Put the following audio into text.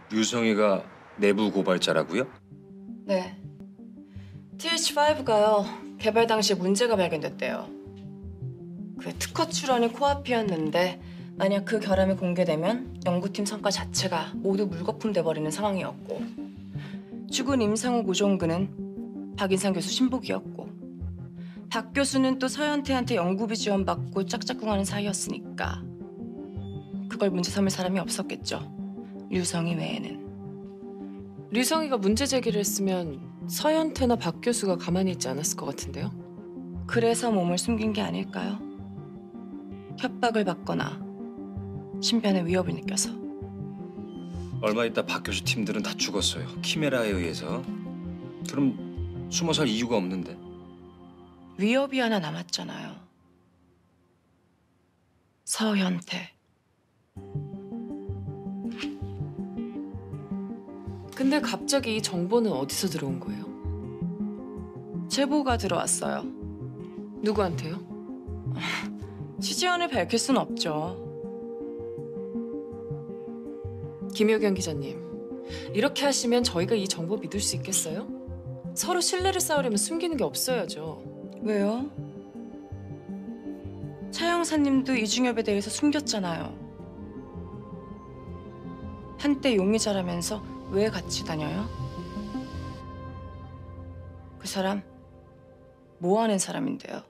유성이가 내부 고발자라고요? 네. TH5가요. 개발 당시에 문제가 발견됐대요. 그 특허 출원이 코앞이었는데 만약 그 결함이 공개되면 연구팀 성과 자체가 모두 물거품 돼버리는 상황이었고 죽은 임상욱 우종근은 박인상 교수 신복이었고 박 교수는 또 서현태한테 연구비 지원받고 짝짝꿍하는 사이였으니까 그걸 문제 삼을 사람이 없었겠죠. 류성이 외에는. 류성이가 문제 제기를 했으면 서현태나 박 교수가 가만히 있지 않았을 것 같은데요? 그래서 몸을 숨긴 게 아닐까요? 협박을 받거나 신변의 위협을 느껴서. 얼마 있다 박 교수 팀들은 다 죽었어요. 키메라에 의해서. 그럼 숨어 살 이유가 없는데. 위협이 하나 남았잖아요. 서현태. 근데 갑자기 이 정보는 어디서 들어온 거예요? 제보가 들어왔어요. 누구한테요? 취재원을 밝힐 순 없죠. 김효경 기자님, 이렇게 하시면 저희가 이 정보 믿을 수 있겠어요? 서로 신뢰를 쌓으려면 숨기는 게 없어야죠. 왜요? 차 형사님도 이중엽에 대해서 숨겼잖아요. 한때 용의자라면서 왜 같이 다녀요? 그 사람 뭐 하는 사람인데요?